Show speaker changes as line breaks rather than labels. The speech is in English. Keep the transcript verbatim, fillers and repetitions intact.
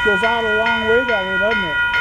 goes out a long way that way, doesn't it?